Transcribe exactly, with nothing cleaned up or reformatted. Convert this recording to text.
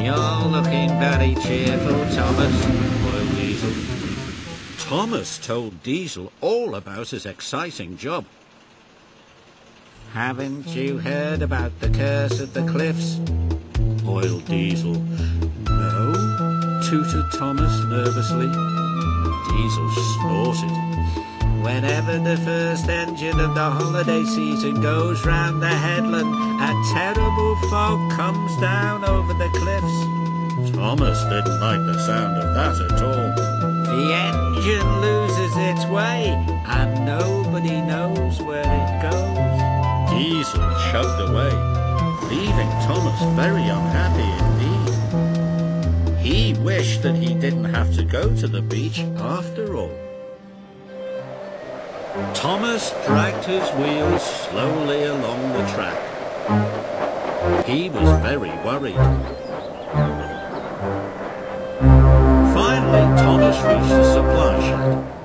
You're looking very cheerful, Thomas, Oil Diesel. Thomas told Diesel all about his exciting job. Haven't you heard about the curse of the cliffs? Oil Diesel. No, tooted Thomas nervously. Diesel snorted. Whenever the first engine of the holiday season goes round the headland, a terrible fog comes down over the cliffs. Thomas didn't like the sound of that at all. The engine loses its way, and nobody knows where it goes. Diesel chugged away, leaving Thomas very unhappy indeed. He wished that he didn't have to go to the beach after all. Thomas dragged his wheels slowly along the track. He was very worried. Finally, Thomas reached the supply shed.